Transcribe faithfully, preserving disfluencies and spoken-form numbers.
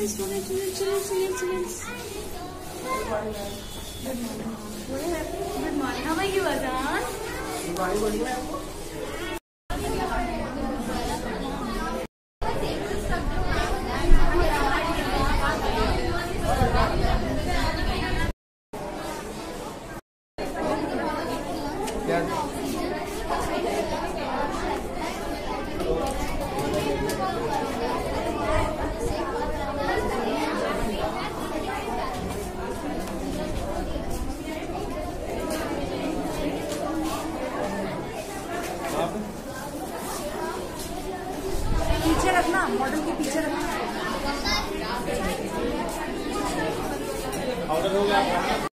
Children's, children's, children's, children's. Good morning. Good morning. How are you, Azan? पीछे रखना, model के पीछे रखना। ऑर्डर हो गया।